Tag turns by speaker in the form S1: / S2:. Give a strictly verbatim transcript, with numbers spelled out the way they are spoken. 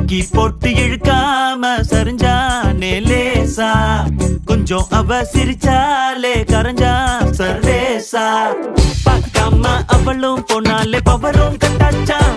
S1: தூக்கி போட்டு இழுக்காம சரிஞ்சானே லேசா, கொஞ்சம் அவ சிரிச்சாலே கரைஞ்சா சர்வேசா. பார்க்காம அவளும் போனாலே பவரும் கட்டாச்சா,